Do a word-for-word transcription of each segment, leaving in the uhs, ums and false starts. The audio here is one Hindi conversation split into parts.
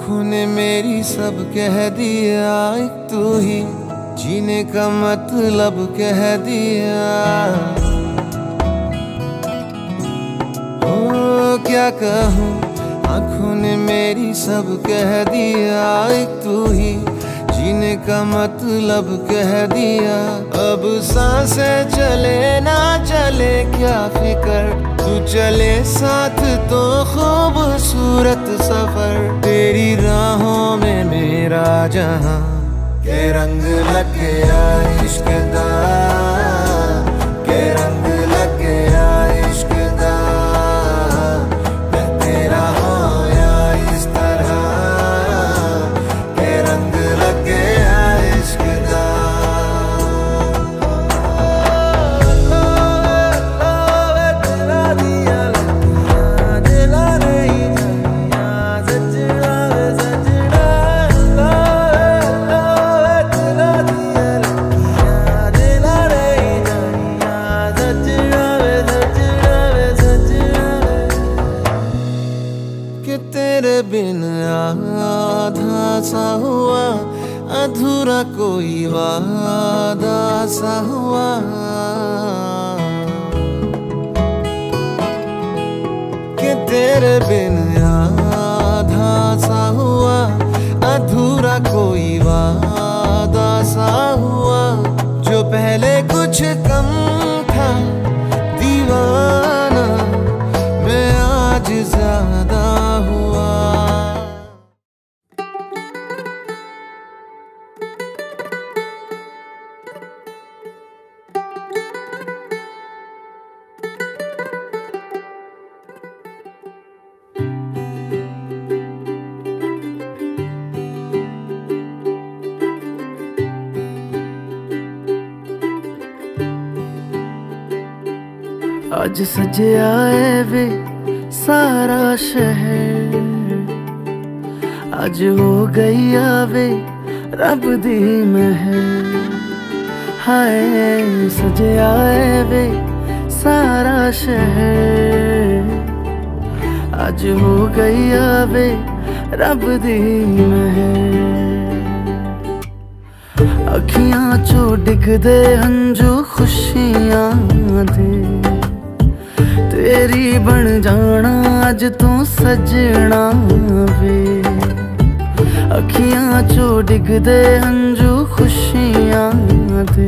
आँखों ने मेरी सब कह दिया, एक तू ही जीने का मतलब कह दिया। ओ क्या कहूँ, आँखों ने मेरी सब कह दिया, एक तू ही जीने का मतलब कह दिया। अब सांसें चले ना चले क्या फिकर, तू चले साथ तो खूबसूरत सफर। तेरी राहों में मेरा जहां के रंग लग गया इश्क दा, के रंग लग गया इश्क दा। मैं तेरा होया इस तरह, के रंग लग गया इश्क दा। तेरे बिन आधा सा हुआ, अधूरा कोई वादा सा हुआ। कि तेरे बिन आधा सा हुआ, अधूरा कोई वादा सा हुआ। जो पहले कुछ कम था दीवाना, मैं आज ज्यादा हुआ। आज सजया है वे सारा शहर, आज हो गई आवे रब दी महर। हाय सजया है वे सारा शहर, आज हो गई आवे रब दी महर। अखियां चो डिगदे हंजू खुशियां दे, तेरी बन जाना अज तू सजना वे। अखियां चो डिगदे हंजू खुशियां दे,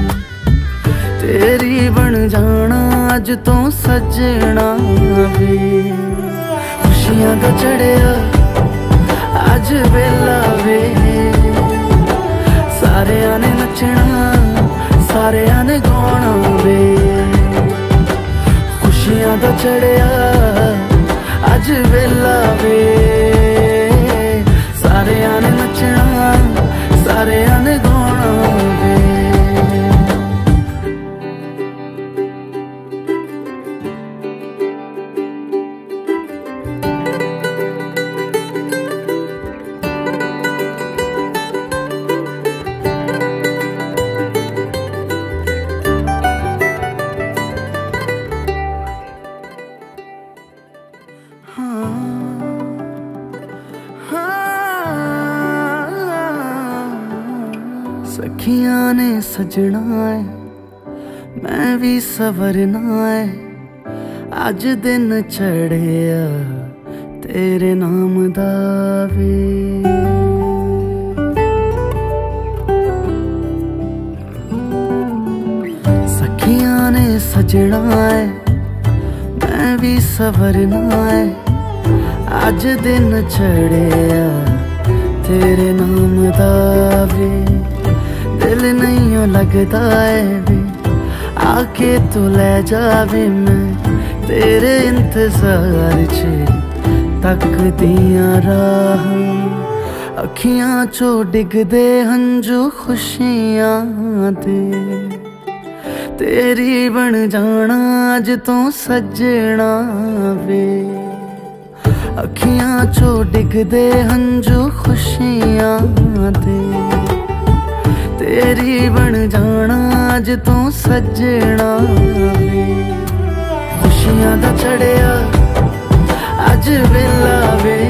तेरी बन जाना अज तू सजना वे। खुशियां दा चढ़िया अज वेला वे, सारेयां ने नचना सारेयां ने गाना वे। खुशियां दा चढ़िया अज वेला वे, सारेयां ने नचना सारेयां ने गाना वे। सखियां ने सजना है, मैं भी सवरना है। अज दिन चढ़िया तेरे नाम दा वे। सखियां ने सजना है, मैं भी सवरना है। अज दिन चढ़िया तेरे नाम दा वे। दिल नहीं लगता है वे, आके तू ले जावे। मैं तेरे इंतजार च तकदियां राह, अखियां चो डिगदे हंजू खुशियां दे। तेरी बन जाना अज तू सजना वे। अखियां चो डिगदे हंजू खुशियां दे, तेरी बन जाना अज तू सजना वे। खुशियां दा चढ़िया अज वेला वे,